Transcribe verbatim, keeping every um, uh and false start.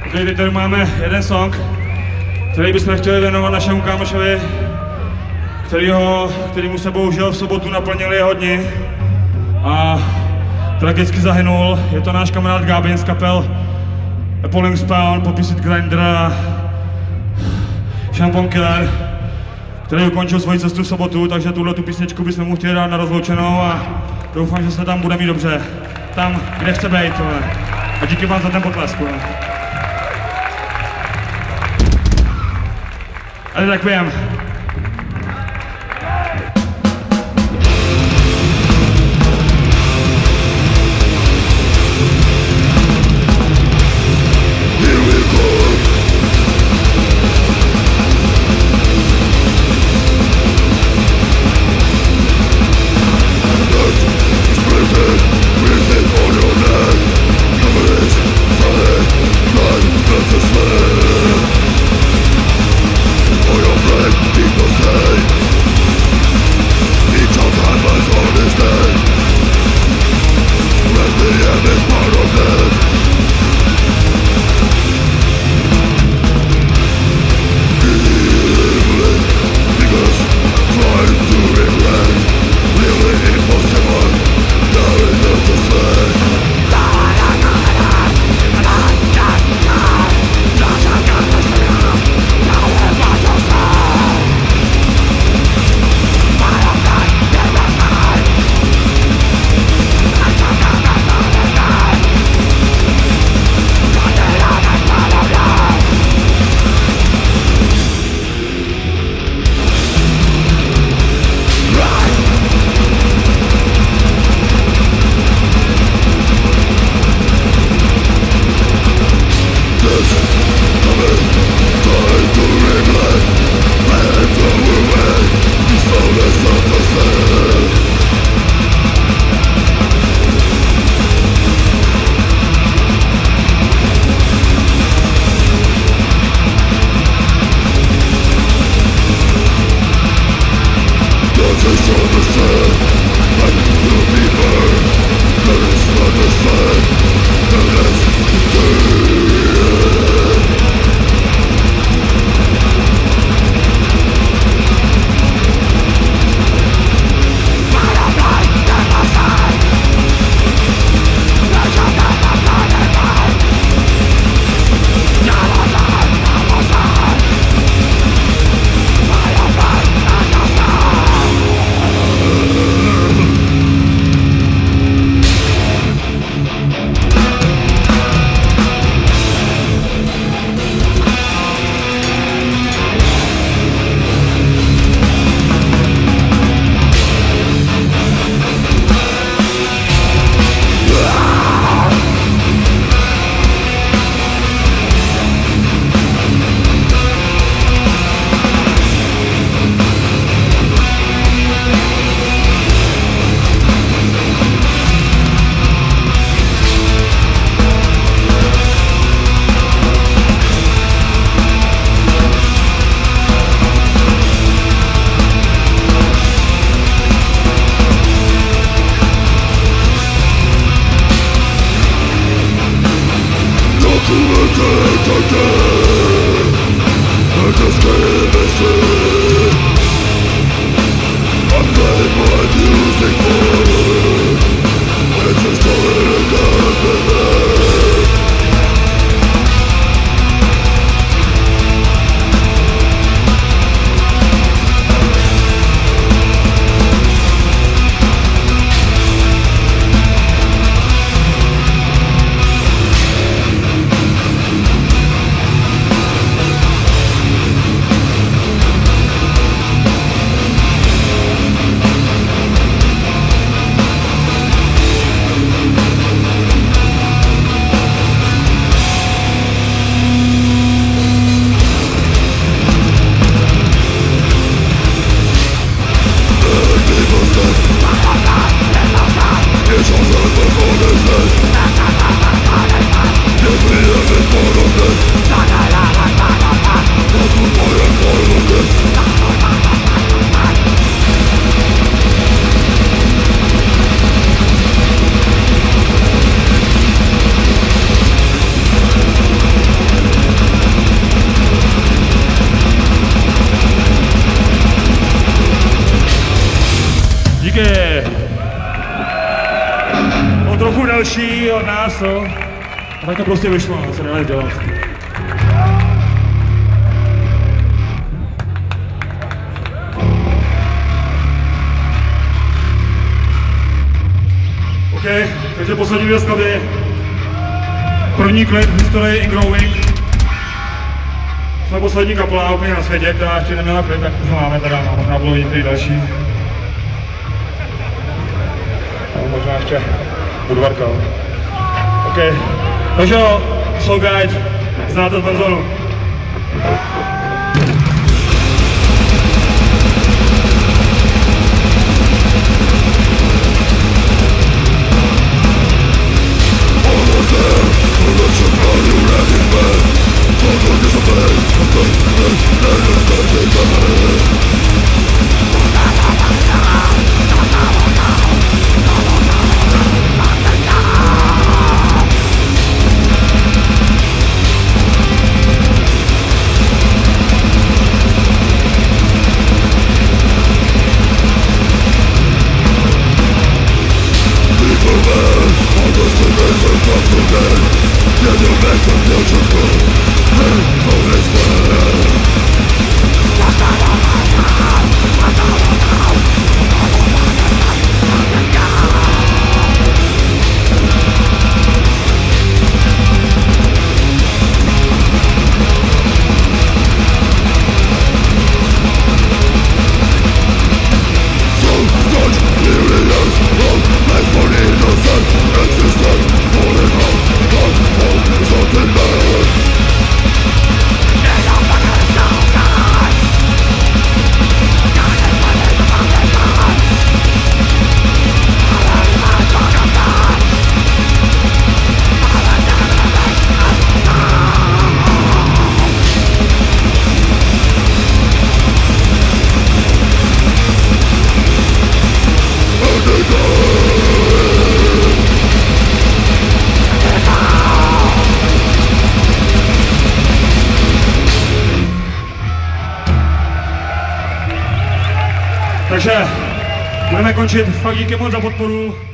Okay, teď tady máme jeden song, který bychom chtěli věnovat našemu kámošovi, kterýho, kterýmu se bohužel v sobotu naplnili jeho dni a tragicky zahynul. Je to náš kamarád Gábin z kapel Appalling Spawn, Popisit Grinder a Shampoo Killer, který ukončil svoji cestu v sobotu, takže tuhle tu písničku bychom mu chtěli dát na rozloučenou a doufám, že se tam bude mít dobře. Tam, kde chce být. A díky vám za ten potlesk. Aetherequiem. další od nás, no. A tak to prostě vyšlo, no, se nedá dělat. OK, takže poslední dvě skladby. První klip v historii Ingrowing. Jsme poslední kapela úplně na světě, která ještě neměla klip, tak už máme teda, no, možná bylo některý další. No, možná ještě Budvarka. OK, takže jo, Soul Guide, znáte z Benzonu. Takže budeme končit. Fakt díky moc za podporu.